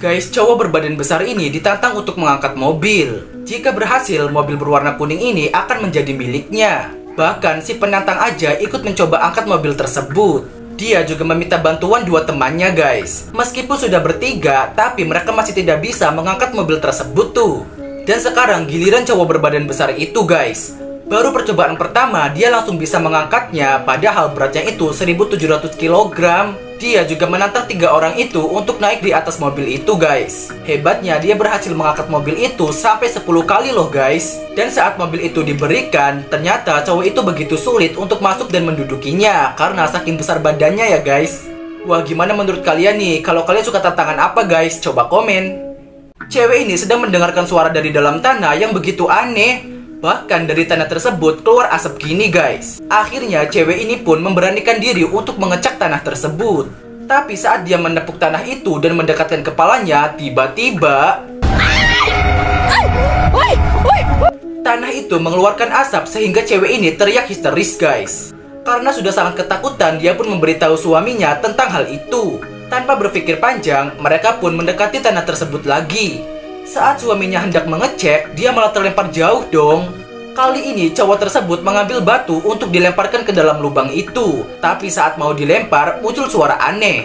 Guys, cowok berbadan besar ini ditantang untuk mengangkat mobil. Jika berhasil, mobil berwarna kuning ini akan menjadi miliknya. Bahkan si penantang aja ikut mencoba angkat mobil tersebut. Dia juga meminta bantuan dua temannya guys. Meskipun sudah bertiga, tapi mereka masih tidak bisa mengangkat mobil tersebut tuh. Dan sekarang giliran cowok berbadan besar itu guys. Baru percobaan pertama dia langsung bisa mengangkatnya, padahal beratnya itu 1700 kg. Dia juga menantang 3 orang itu untuk naik di atas mobil itu guys. Hebatnya dia berhasil mengangkat mobil itu sampai 10 kali loh guys. Dan saat mobil itu diberikan, ternyata cowok itu begitu sulit untuk masuk dan mendudukinya karena saking besar badannya ya guys. Wah, gimana menurut kalian nih? Kalau kalian suka tantangan apa guys? Coba komen. Cewek ini sedang mendengarkan suara dari dalam tanah yang begitu aneh. Bahkan dari tanah tersebut keluar asap gini guys. Akhirnya cewek ini pun memberanikan diri untuk mengecek tanah tersebut. Tapi saat dia menepuk tanah itu dan mendekatkan kepalanya, tiba-tiba tanah itu mengeluarkan asap sehingga cewek ini teriak histeris guys. Karena sudah sangat ketakutan, dia pun memberitahu suaminya tentang hal itu. Tanpa berpikir panjang, mereka pun mendekati tanah tersebut lagi. Saat suaminya hendak mengecek, dia malah terlempar jauh dong. Kali ini cowok tersebut mengambil batu untuk dilemparkan ke dalam lubang itu. Tapi saat mau dilempar, muncul suara aneh.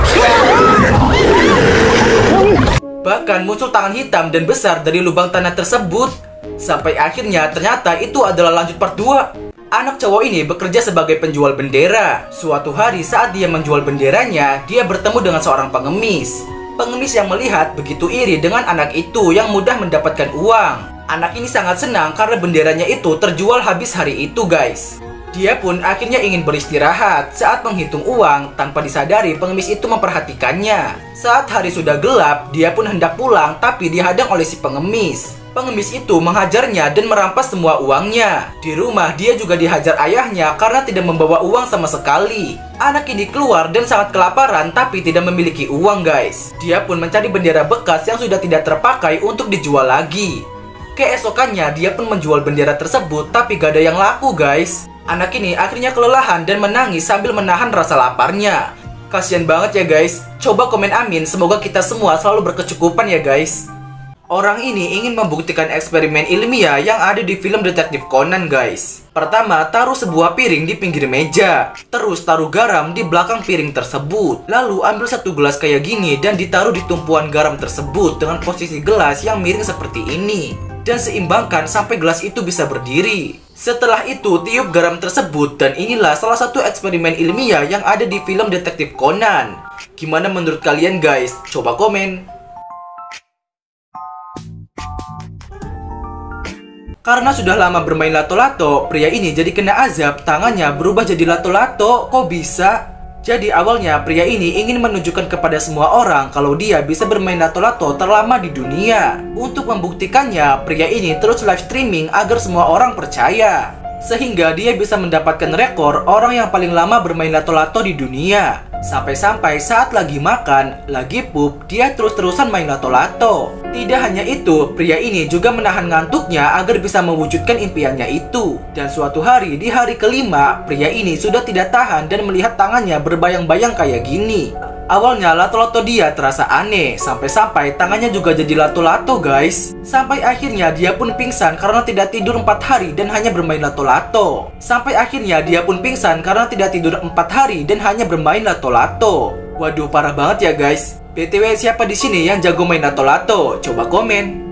Bahkan muncul tangan hitam dan besar dari lubang tanah tersebut. Sampai akhirnya ternyata itu adalah lanjut part 2. Anak cowok ini bekerja sebagai penjual bendera. Suatu hari saat dia menjual benderanya, dia bertemu dengan seorang pengemis. Pengemis yang melihat begitu iri dengan anak itu yang mudah mendapatkan uang. Anak ini sangat senang karena benderanya itu terjual habis hari itu guys. Dia pun akhirnya ingin beristirahat. Saat menghitung uang, tanpa disadari pengemis itu memperhatikannya. Saat hari sudah gelap, dia pun hendak pulang tapi dihadang oleh si pengemis. Pengemis itu menghajarnya dan merampas semua uangnya. Di rumah dia juga dihajar ayahnya karena tidak membawa uang sama sekali. Anak ini keluar dan sangat kelaparan tapi tidak memiliki uang guys. Dia pun mencari bendera bekas yang sudah tidak terpakai untuk dijual lagi. Keesokannya dia pun menjual bendera tersebut tapi gak ada yang laku guys. Anak ini akhirnya kelelahan dan menangis sambil menahan rasa laparnya. Kasian banget ya guys. Coba komen amin, semoga kita semua selalu berkecukupan ya guys. Orang ini ingin membuktikan eksperimen ilmiah yang ada di film Detektif Conan guys. Pertama, taruh sebuah piring di pinggir meja. Terus taruh garam di belakang piring tersebut. Lalu ambil satu gelas kayak gini dan ditaruh di tumpuan garam tersebut dengan posisi gelas yang miring seperti ini. Dan seimbangkan sampai gelas itu bisa berdiri. Setelah itu tiup garam tersebut dan inilah salah satu eksperimen ilmiah yang ada di film Detektif Conan. Gimana menurut kalian guys? Coba komen. Karena sudah lama bermain lato-lato, pria ini jadi kena azab, tangannya berubah jadi lato-lato. Kok bisa? Jadi awalnya pria ini ingin menunjukkan kepada semua orang kalau dia bisa bermain lato-lato terlama di dunia. Untuk membuktikannya, pria ini terus live streaming agar semua orang percaya. Sehingga dia bisa mendapatkan rekor orang yang paling lama bermain lato-lato di dunia. Sampai-sampai saat lagi makan, lagi pup, dia terus-terusan main lato-lato. Tidak hanya itu, pria ini juga menahan ngantuknya agar bisa mewujudkan impiannya itu. Dan suatu hari, di hari kelima, pria ini sudah tidak tahan dan melihat tangannya berbayang-bayang kayak gini. Awalnya lato-lato dia terasa aneh, sampai-sampai tangannya juga jadi lato-lato guys. Sampai akhirnya dia pun pingsan karena tidak tidur 4 hari dan hanya bermain lato-lato. Sampai akhirnya dia pun pingsan karena tidak tidur 4 hari dan hanya bermain lato-lato. Waduh, parah banget ya guys. BTW, siapa di sini yang jago main lato-lato? Coba komen.